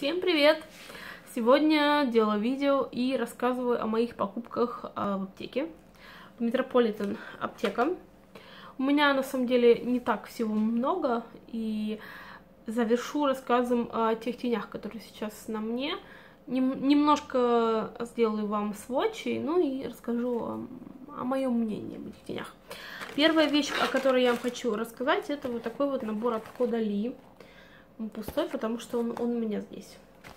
Всем привет! Сегодня делаю видео и рассказываю о моих покупках в аптеке. В Metropolitan аптека. У меня на самом деле не так всего много, и завершу рассказом о тех тенях, которые сейчас на мне. Немножко сделаю вам сводчи, ну и расскажу о моем мнении об этих тенях. Первая вещь, о которой я вам хочу рассказать, это вот такой вот набор от Caudalie. Он пустой, потому что он у меня здесь.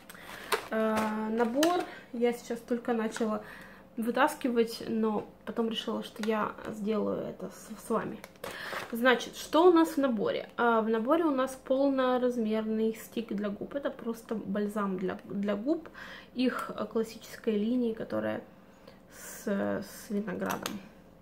Набор я сейчас только начала вытаскивать, но потом решила, что я сделаю это с вами. Значит, что у нас в наборе? В наборе у нас полноразмерный стик для губ. Это просто бальзам для губ их классической линии, которая с виноградом.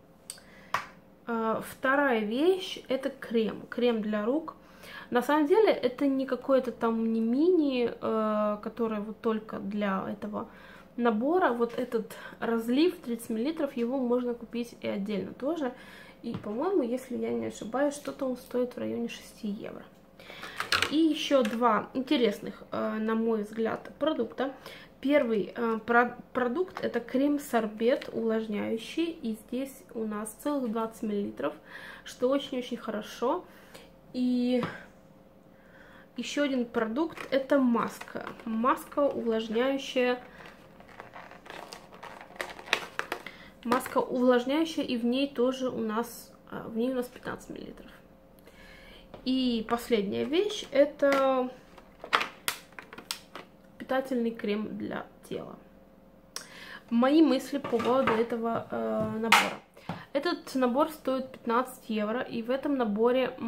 Вторая вещь — это крем для рук. На самом деле это не какой-то там не мини, который вот только для этого набора. Вот этот разлив 30 мл, его можно купить и отдельно тоже. И, по-моему, если я не ошибаюсь, что-то он стоит в районе 6 евро. И еще два интересных, на мой взгляд, продукта. Первый продукт — это крем-сорбет увлажняющий. И здесь у нас целых 20 мл, что очень-очень хорошо. И еще один продукт — это маска. Маска увлажняющая. Маска увлажняющая, и в ней тоже у нас 15 мл. И последняя вещь — это питательный крем для тела. Мои мысли по поводу этого набора. Этот набор стоит 15 евро, и в этом наборе, по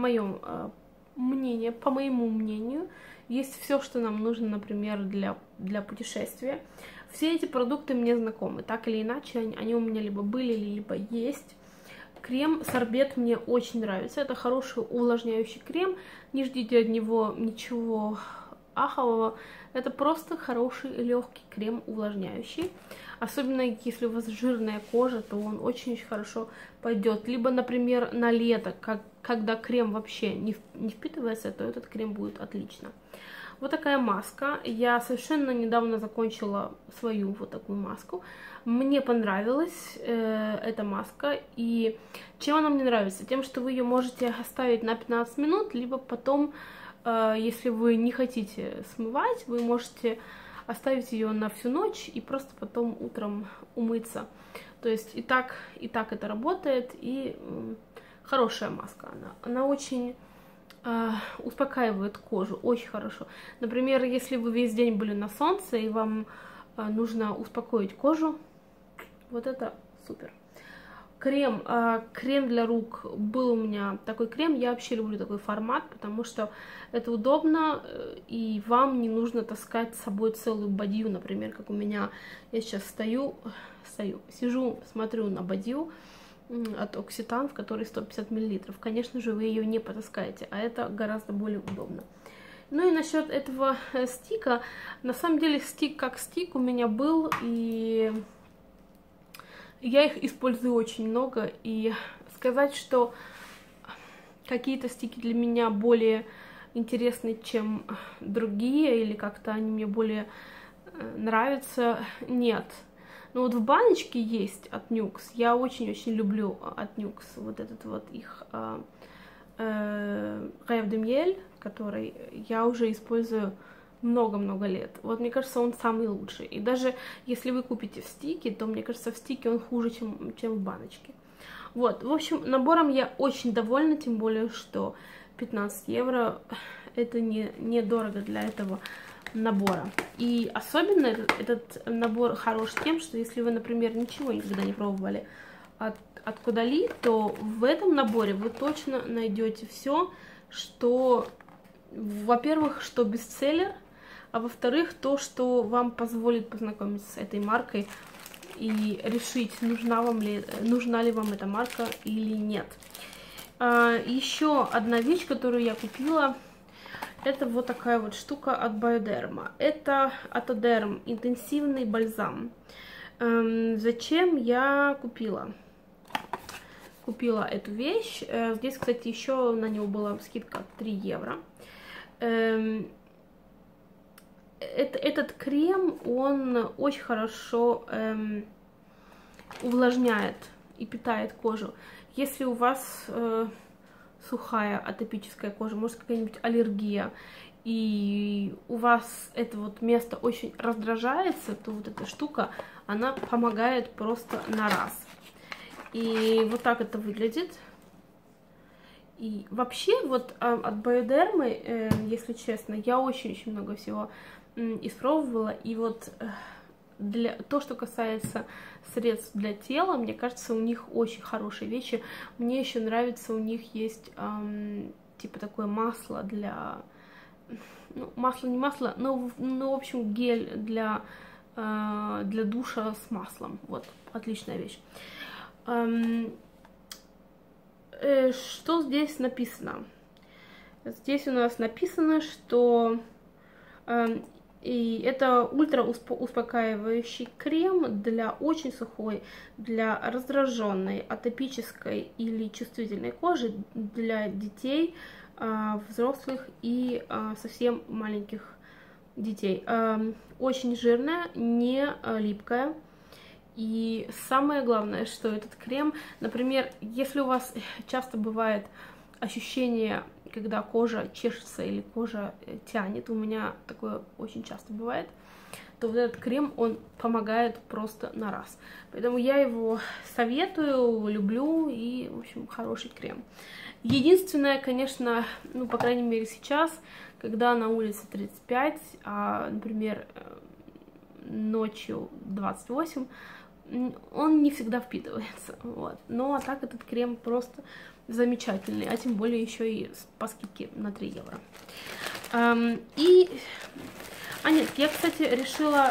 моему мнению, есть все, что нам нужно, например, для путешествия. Все эти продукты мне знакомы, так или иначе, они у меня либо были, либо есть. Крем-сорбет мне очень нравится, это хороший увлажняющий крем, не ждите от него ничего ахового, это просто хороший легкий крем увлажняющий. Особенно если у вас жирная кожа, то он очень-очень хорошо пойдет. Либо, например, на лето, когда крем вообще не впитывается, то этот крем будет отлично. Вот такая маска. Я совершенно недавно закончила свою вот такую маску. Мне понравилась эта маска. И чем она мне нравится? Тем, что вы ее можете оставить на 15 минут, либо потом, если вы не хотите смывать, вы можете оставить ее на всю ночь и просто потом утром умыться. То есть и так это работает, и хорошая маска. Она очень успокаивает кожу, очень хорошо. Например, если вы весь день были на солнце и вам нужно успокоить кожу, вот это супер. Крем для рук был у меня такой крем. Я вообще люблю такой формат, потому что это удобно, и вам не нужно таскать с собой целую бадью, например, как у меня. Я сейчас сижу, смотрю на бадью от Occitan, в которой 150 мл. Конечно же, вы ее не потаскаете, а это гораздо более удобно. Ну и насчет этого стика, на самом деле стик как стик у меня был, и я их использую очень много, и сказать, что какие-то стики для меня более интересны, чем другие, или как-то они мне более нравятся, нет. Но вот в баночке есть от Nuxe, я очень-очень люблю от Nuxe вот этот вот их Rêve de Miel, который я уже использую много-много лет. Вот мне кажется, он самый лучший. И даже если вы купите в стике, то мне кажется, в стике он хуже, чем в баночке. Вот, в общем, набором я очень довольна, тем более, что 15 евро это недорого для этого набора. И особенно этот набор хорош тем, что если вы, например, ничего никогда не пробовали от Caudalie, то в этом наборе вы точно найдете все, что, во-первых, что бестселлер, а во-вторых, то, что вам позволит познакомиться с этой маркой и решить, нужна ли вам эта марка или нет. Еще одна вещь, которую я купила, это вот такая вот штука от Bioderma. Это Atoderm интенсивный бальзам. Зачем я купила эту вещь? Здесь, кстати, еще на него была скидка 3 евро. этот крем, он очень хорошо увлажняет и питает кожу. Если у вас сухая атопическая кожа, может какая-нибудь аллергия, и у вас это вот место очень раздражается, то вот эта штука, она помогает просто на раз. И вот так это выглядит. И вообще вот от Биодермы, если честно, я очень-очень много всего испробовала. И вот то, что касается средств для тела, мне кажется, у них очень хорошие вещи. Мне еще нравится, у них есть типа такое масло для... Ну, масло не масло, но в общем гель для душа с маслом. Вот, отличная вещь. Что здесь написано? Здесь у нас написано, что и это ультра успокаивающий крем для очень сухой, для раздраженной, атопической или чувствительной кожи, для детей, взрослых и совсем маленьких детей. Очень жирная, не липкая. И самое главное, что этот крем, например, если у вас часто бывает ощущение, когда кожа чешется или кожа тянет, у меня такое очень часто бывает, то вот этот крем, он помогает просто на раз. Поэтому я его советую, люблю, и, в общем, хороший крем. Единственное, конечно, ну, по крайней мере сейчас, когда на улице 35, а, например, ночью 28, он не всегда впитывается, вот. Но а так этот крем просто замечательный, а тем более еще и по скидке на 3 евро. Нет, я, кстати, решила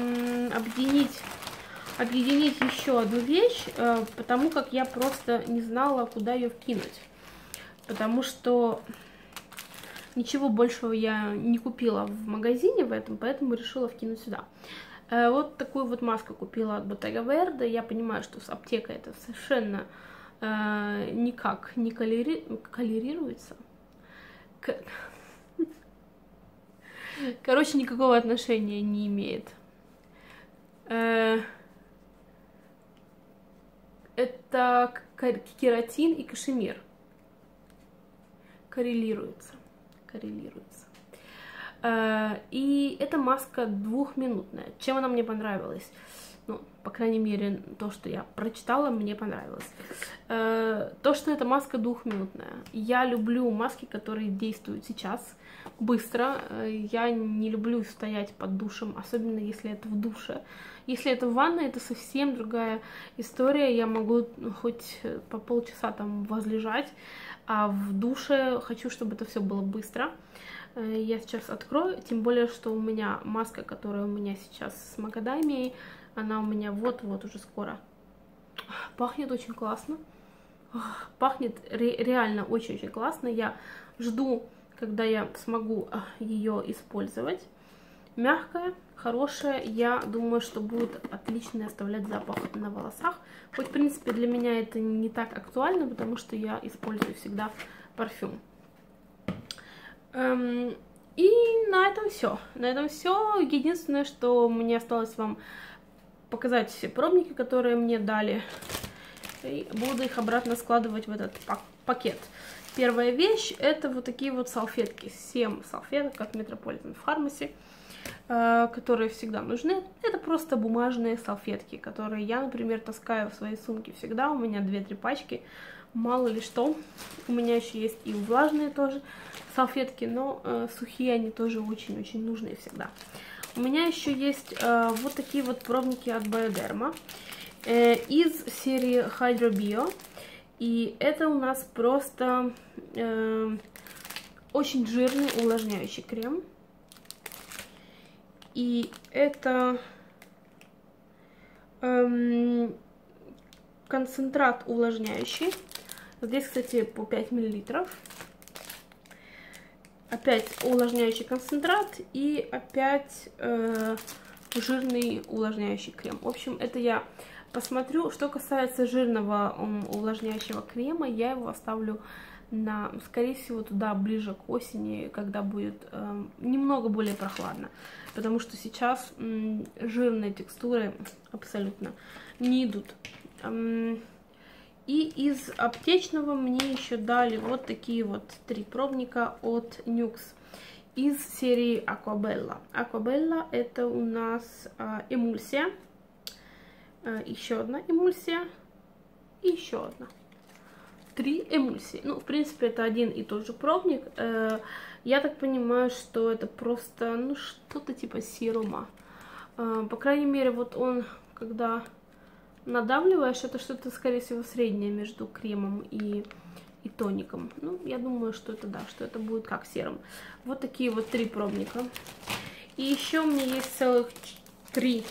объединить еще одну вещь, потому как я просто не знала, куда ее вкинуть. Потому что ничего большего я не купила в магазине в этом, поэтому решила вкинуть сюда. Вот такую вот маску купила от Bottega Verde. Я понимаю, что с аптекой это совершенно никак не колорируется. Короче, никакого отношения не имеет. Это кератин и кашемир. Коррелируется. И эта маска 2-минутная. Чем она мне понравилась? Ну, по крайней мере, то, что я прочитала, мне понравилось. То, что эта маска 2-минутная. Я люблю маски, которые действуют сейчас, быстро. Я не люблю стоять под душем, особенно если это в душе. Если это в ванной, это совсем другая история. Я могу хоть по полчаса там возлежать, а в душе хочу, чтобы это все было быстро. Я сейчас открою, тем более, что у меня маска, которая у меня сейчас с макадамией, она у меня вот-вот уже скоро. Пахнет очень классно. Пахнет реально очень-очень классно. Я жду, когда я смогу ее использовать. Мягкая, хорошая. Я думаю, что будет отлично оставлять запах на волосах. Хоть, в принципе, для меня это не так актуально, потому что я использую всегда парфюм. И на этом все. На этом все. Единственное, что мне осталось вам показать все пробники, которые мне дали. И буду их обратно складывать в этот пакет. Первая вещь — это вот такие вот салфетки. 7 салфеток от Metropolitan Pharmacy, которые всегда нужны. Это просто бумажные салфетки, которые я, например, таскаю в своей сумке всегда. У меня 2-3 пачки. Мало ли что. У меня еще есть и влажные тоже салфетки, но сухие они тоже очень-очень нужные всегда. У меня еще есть вот такие вот пробники от Bioderma из серии Hydro Bio. И это у нас просто очень жирный увлажняющий крем. И это концентрат увлажняющий. Здесь, кстати, по 5 мл. Опять увлажняющий концентрат и опять жирный увлажняющий крем. В общем, это я посмотрю. Что касается жирного увлажняющего крема, я его оставлю скорее всего, туда ближе к осени, когда будет немного более прохладно. Потому что сейчас жирные текстуры абсолютно не идут. И из аптечного мне еще дали вот такие вот 3 пробника от Nuxe из серии Aquabella. Aquabella это у нас эмульсия, еще одна эмульсия и еще одна. 3 эмульсии. Ну, в принципе, это один и тот же пробник. Я так понимаю, что это просто, ну, что-то типа серума. По крайней мере, вот он, когда надавливаешь, это что-то, скорее всего, среднее между кремом и тоником. Ну, я думаю, что это, да, что это будет как серум. Вот такие вот 3 пробника. И еще у меня есть целых 4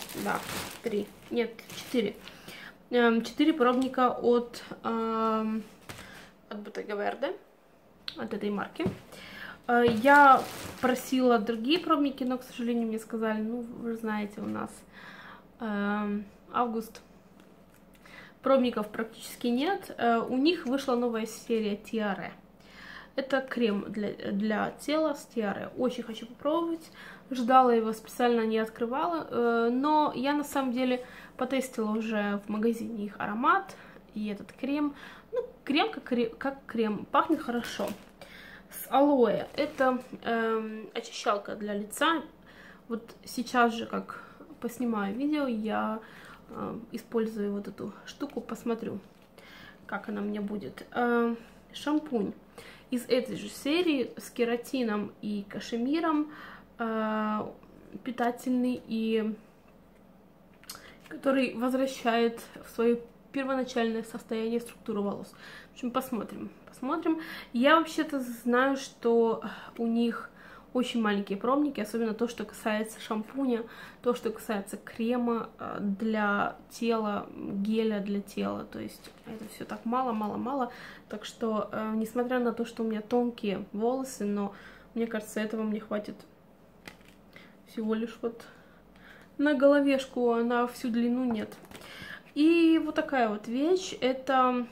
пробника от Bottega Verde, от этой марки. Я просила другие пробники, но, к сожалению, мне сказали, ну, вы знаете, у нас август, пробников практически нет. У них вышла новая серия Tiare. Это крем для тела с Tiare. Очень хочу попробовать. Ждала его, специально не открывала. Но я на самом деле потестила уже в магазине их аромат и этот крем. Ну, крем как крем. Пахнет хорошо. С алоэ. Это очищалка для лица. Вот сейчас же, как поснимаю видео, я использую вот эту штуку. Посмотрю, как она мне будет. Шампунь из этой же серии с кератином и кашемиром. Питательный и который возвращает в свое первоначальное состояние структуру волос. В общем, посмотрим. Я вообще-то знаю, что у них очень маленькие пробники, особенно то, что касается шампуня, то, что касается крема для тела, геля для тела. То есть это все так мало. Так что, несмотря на то, что у меня тонкие волосы, но мне кажется, этого мне хватит всего лишь вот на головешку, а на всю длину нет. И вот такая вот вещь. Это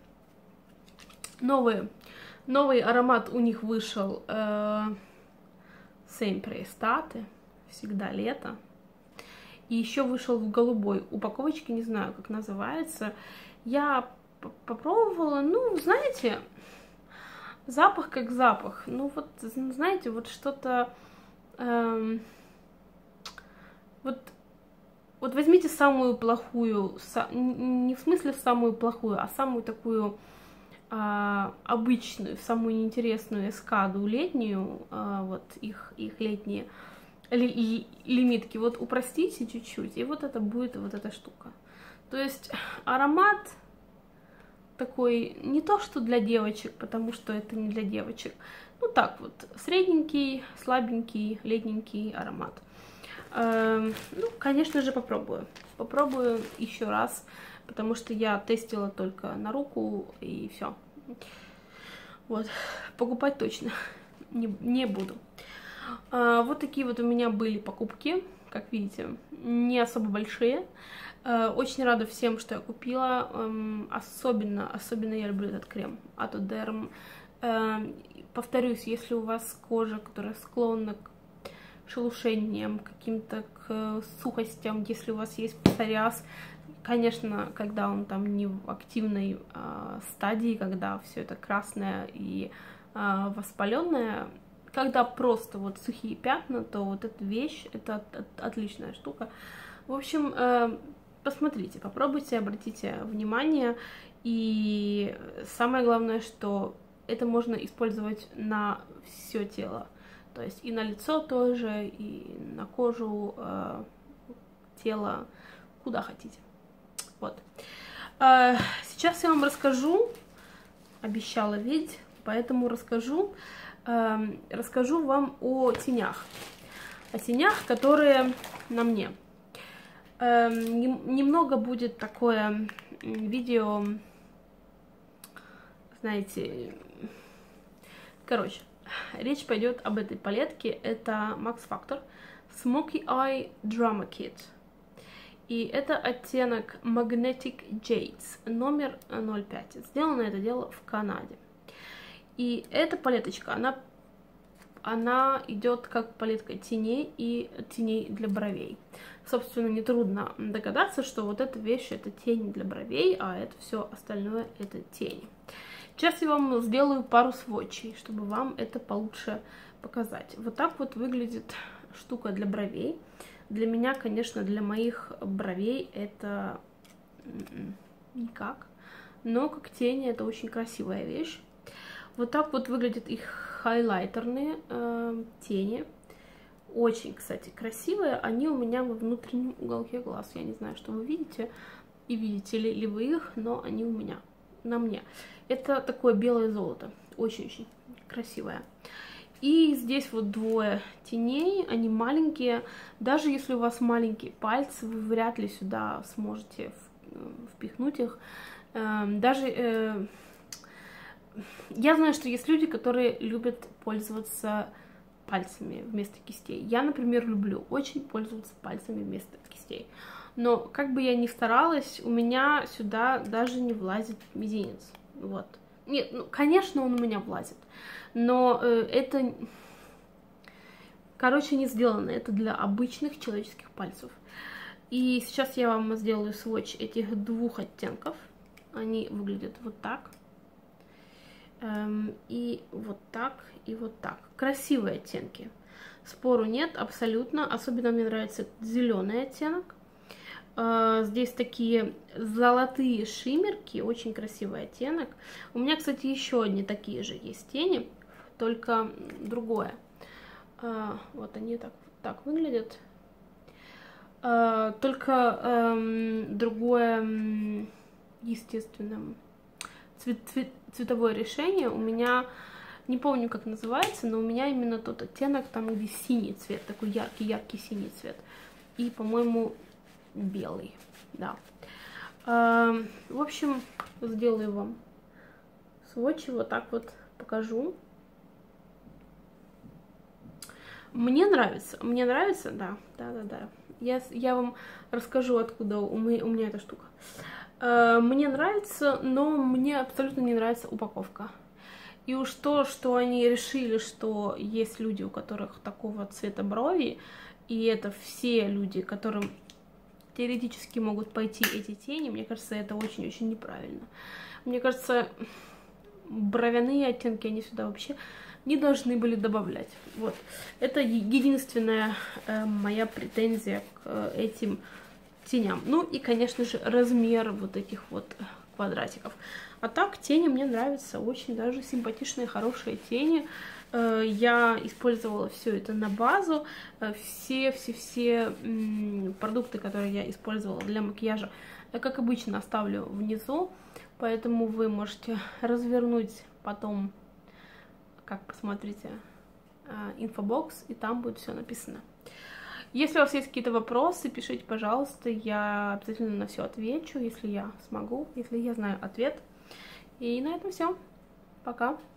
новый аромат у них вышел. Sempre Estate, всегда лето. И еще вышел в голубой упаковочке, не знаю, как называется. Я попробовала, ну, знаете, запах как запах. Ну, вот, знаете, вот что-то... Вот возьмите самую плохую, не в смысле самую плохую, а самую такую обычную, самую неинтересную эскаду летнюю, вот их летние лимитки, вот упростите чуть-чуть, и вот это будет вот эта штука. То есть аромат такой, не то что для девочек, потому что это не для девочек, ну так вот, средненький, слабенький, летненький аромат. Ну, конечно же, попробую еще раз, потому что я тестила только на руку и все. Вот, покупать точно не буду. Вот такие вот у меня были покупки, как видите, не особо большие. Очень рада всем, что я купила. Особенно я люблю этот крем от Derm. Повторюсь, если у вас кожа, которая склонна к шелушениям, каким-то к сухостям, если у вас есть псориаз, конечно, когда он там не в активной стадии, когда все это красное и воспаленное, когда просто вот сухие пятна, то вот эта вещь, это отличная штука. В общем, посмотрите, попробуйте, обратите внимание. И самое главное, что это можно использовать на все тело. То есть и на лицо тоже, и на кожу, тело, куда хотите. Вот. Сейчас я вам расскажу, обещала ведь, поэтому расскажу вам о тенях. О тенях, которые на мне. Немного будет такое видео, знаете, короче. Речь пойдет об этой палетке. Это Max Factor Smoky Eye Drama Kit. И это оттенок Magnetic Jades, номер 05. Сделано это дело в Канаде. И эта палеточка, она идет как палетка теней и теней для бровей. Собственно, нетрудно догадаться, что вот эта вещь это тень для бровей, а это все остальное это тени. Сейчас я вам сделаю пару сводчей, чтобы вам это получше показать. Вот так вот выглядит штука для бровей. Для меня, конечно, для моих бровей это никак, но как тени это очень красивая вещь. Вот так вот выглядят их хайлайтерные тени. Очень, кстати, красивые. Они у меня во внутреннем уголке глаз. Я не знаю, что вы видите и видите ли вы их, но они у меня, на мне. Это такое белое золото. Очень-очень красивое. И здесь вот двое теней, они маленькие. Даже если у вас маленькие пальцы, вы вряд ли сюда сможете впихнуть их. Даже я знаю, что есть люди, которые любят пользоваться пальцами вместо кистей. Я, например, люблю очень пользоваться пальцами вместо кистей. Но как бы я ни старалась, у меня сюда даже не влазит мизинец. Вот. Нет, ну, конечно, он у меня влазит. Но это, короче, не сделано. Это для обычных человеческих пальцев. И сейчас я вам сделаю сводч этих двух оттенков. Они выглядят вот так. И вот так, и вот так. Красивые оттенки. Спору нет, абсолютно. Особенно мне нравится зеленый оттенок. Здесь такие золотые шиммерки, очень красивый оттенок. У меня, кстати, еще одни такие же есть тени, только другое. Вот они так выглядят. Только другое, естественно, цветовое решение. У меня, не помню, как называется, но у меня именно тот оттенок, там, где синий цвет, такой яркий-яркий синий цвет. И, по-моему, белый, да. В общем, сделаю вам сводчи, вот так вот покажу. Мне нравится, да. Я вам расскажу, откуда у меня эта штука. Мне нравится, но мне абсолютно не нравится упаковка. И уж то, что они решили, что есть люди, у которых такого цвета брови, и это все люди, которым теоретически могут пойти эти тени, мне кажется, это очень-очень неправильно. Мне кажется, бровяные оттенки они сюда вообще не должны были добавлять. Вот. Это единственная моя претензия к этим теням. Ну и, конечно же, размер вот этих вот квадратиков. А так, тени мне нравятся. Очень даже симпатичные, хорошие тени. Я использовала все это на базу. Все продукты, которые я использовала для макияжа, я, как обычно, оставлю внизу. Поэтому вы можете развернуть потом, как посмотрите, инфобокс, и там будет все написано. Если у вас есть какие-то вопросы, пишите, пожалуйста, я обязательно на все отвечу, если я смогу, если я знаю ответ. И на этом все. Пока.